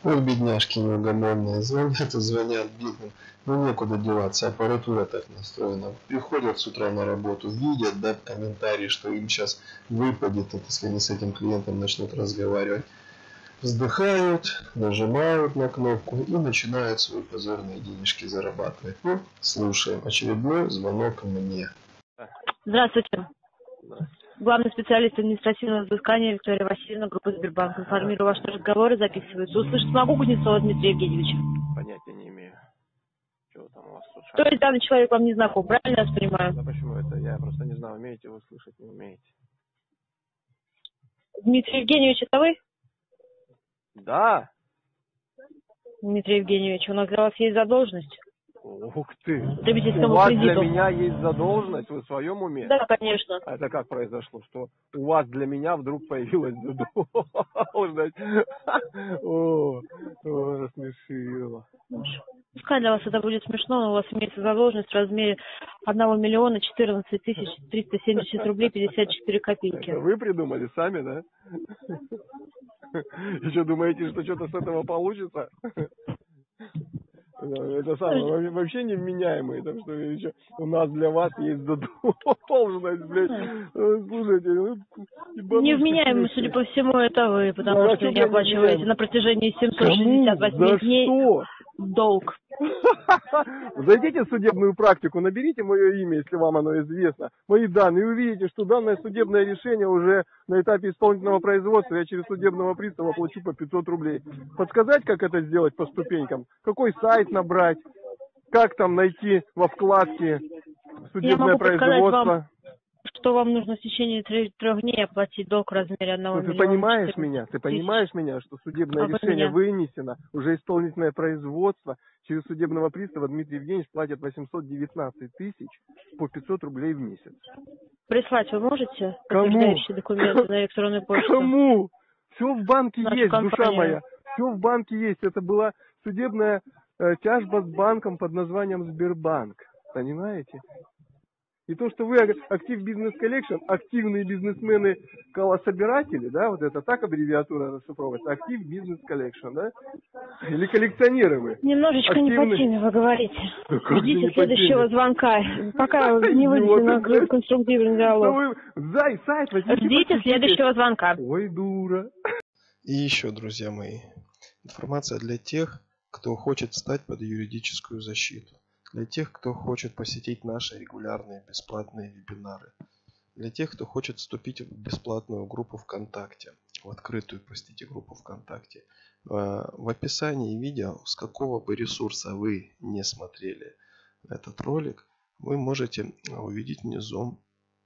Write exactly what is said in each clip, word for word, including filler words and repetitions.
Ой, бедняжки неугомонные, звонят и звонят бедным. Ну некуда деваться, аппаратура так настроена. Приходят с утра на работу, видят, да, комментарии, что им сейчас выпадет, если они с этим клиентом начнут разговаривать. Вздыхают, нажимают на кнопку и начинают свои позорные денежки зарабатывать. Ну, слушаем очередной звонок мне. Здравствуйте. Главный специалист административного взыскания Виктория Васильевна, группа Сбербанк. Информирую вас, что разговоры записываются. Услышать смогу Кузнецова Дмитрия Евгеньевича? Понятия не имею. Чего там у вас тут? То есть данный человек вам не знаком, правильно я понимаю? Да почему это? Я просто не знаю, умеете вы слышать, не умеете. Дмитрий Евгеньевич, это вы? Да. Дмитрий Евгеньевич, у нас для вас есть задолженность? Ух ты! У вас кредиту. для меня есть задолженность? Вы в своем уме? Да, конечно. А это как произошло? Что у вас для меня вдруг появилась задолженность? О, рассмешило. Пускай для вас это будет смешно, но у вас имеется задолженность в размере одного миллиона четырнадцать тысяч триста семьдесят рублей пятьдесят четыре копейки. Это вы придумали сами, да? Еще думаете, что что-то с этого получится? Это самое, вообще невменяемые, так что еще у нас для вас есть задолженность, блядь. Слушайте, ну, невменяемый, судя по всему, это вы, потому ну, что не оплачиваете на протяжении семисот шестидесяти восьми дней долг. Зайдите в судебную практику, наберите мое имя, если вам оно известно, мои данные, и увидите, что данное судебное решение уже на этапе исполнительного производства, я через судебного пристава плачу по пятьсот рублей. Подсказать, как это сделать по ступенькам? Какой сайт набрать? Как там найти во вкладке судебное производство? Вам, что вам нужно в течение трех дней оплатить долг в размере одного миллиона. Ты понимаешь меня? Ты понимаешь меня, что судебное а решение вынесено, уже исполнительное производство, через судебного пристава Дмитрий Евгеньевич платит восемьсот девятнадцать тысяч по пятьсот рублей в месяц. Прислать вы можете? Кому? Документы на электронную почту? Кому? Все в банке Нашу есть, компанию. Душа моя. Все в банке есть. Это была судебная э, тяжба с банком под названием Сбербанк. Понимаете? И то, что вы актив бизнес коллекшн, активные бизнесмены колособиратели, да, вот это так аббревиатура расшифровывается, актив бизнес коллекшн, да? Или коллекционеры вы? Немножечко активный... не по теме вы говорите. Да ждите следующего звонка, пока не выйдете на конструктивный диалог. Зай, сайт возьмите. Ждите следующего звонка. Ой, дура. И еще, друзья мои, информация для тех, кто хочет встать под юридическую защиту. Для тех, кто хочет посетить наши регулярные бесплатные вебинары. Для тех, кто хочет вступить в бесплатную группу ВКонтакте. В открытую, простите, группу ВКонтакте. В описании видео, с какого бы ресурса вы не смотрели этот ролик, вы можете увидеть внизу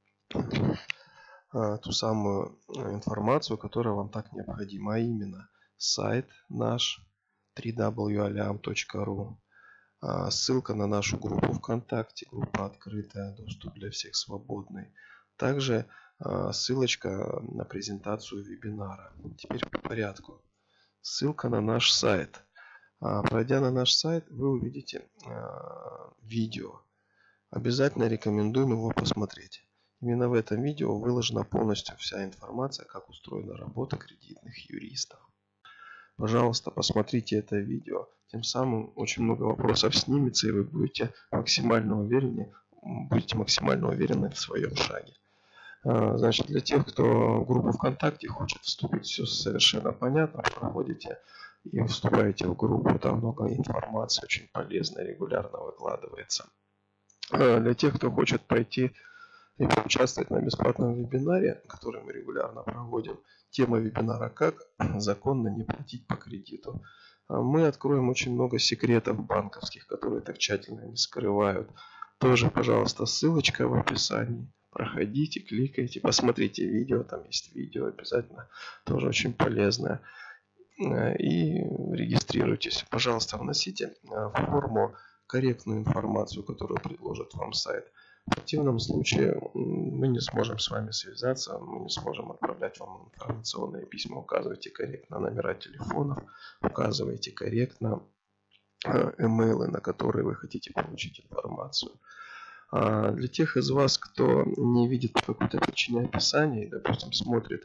ту самую информацию, которая вам так необходима. А именно сайт наш дабл ю дабл ю дабл ю точка алям точка ру. Ссылка на нашу группу ВКонтакте, группа открытая, доступ для всех свободный. Также ссылочка на презентацию вебинара. Теперь по порядку. Ссылка на наш сайт. Пройдя на наш сайт, вы увидите видео. Обязательно рекомендуем его посмотреть. Именно в этом видео выложена полностью вся информация, как устроена работа кредитных юристов. Пожалуйста, посмотрите это видео. Тем самым очень много вопросов снимется, и вы будете максимально уверены, будете максимально уверены в своем шаге. Значит, для тех, кто в группу ВКонтакте хочет вступить, все совершенно понятно. Проходите и вступаете в группу. Там много информации, очень полезной, регулярно выкладывается. Для тех, кто хочет пойти и поучаствовать на бесплатном вебинаре, который мы регулярно проводим, тема вебинара «Как законно не платить по кредиту». Мы откроем очень много секретов банковских, которые так тщательно не скрывают. Тоже, пожалуйста, ссылочка в описании. Проходите, кликайте, посмотрите видео, там есть видео обязательно, тоже очень полезное. И регистрируйтесь. Пожалуйста, вносите в форму корректную информацию, которую предложит вам сайт. В противном случае мы не сможем с вами связаться, мы не сможем отправлять вам информационные письма. Указывайте корректно номера телефонов, указывайте корректно имейлы, на которые вы хотите получить информацию. А для тех из вас, кто не видит по какой-то причине описания и, допустим, смотрит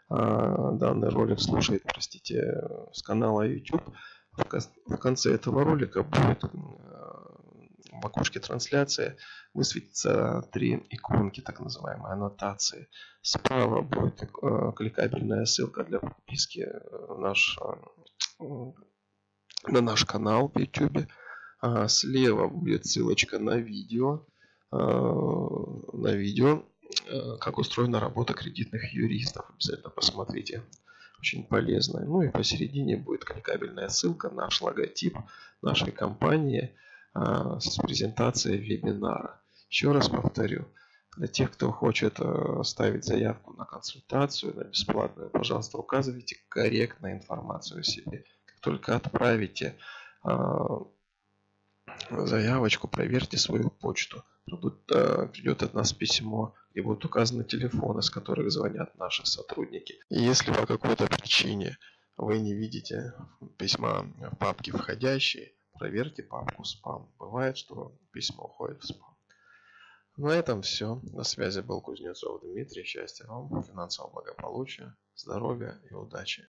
данный ролик слушает, простите, с канала YouTube, в конце этого ролика будет в окошке трансляции высветится три иконки, так называемые аннотации. Справа будет кликабельная ссылка для подписки наш, на наш канал в YouTube. Слева будет ссылочка на видео, на видео, как устроена работа кредитных юристов. Обязательно посмотрите. Очень полезно. Ну и посередине будет кликабельная ссылка, наш логотип нашей компании а, с презентацией вебинара. Еще раз повторю, для тех, кто хочет а, ставить заявку на консультацию, на бесплатную, пожалуйста, указывайте корректную информацию о себе. Как только отправите а, заявочку, проверьте свою почту. Придут, а, придет от нас письмо, и будут указаны телефоны, с которых звонят наши сотрудники. И если по какой-то причине вы не видите письма в папке «Входящие», проверьте папку «Спам». Бывает, что письмо уходит в спам. На этом все. На связи был Кузнецов Дмитрий. Счастья вам, финансового благополучия, здоровья и удачи.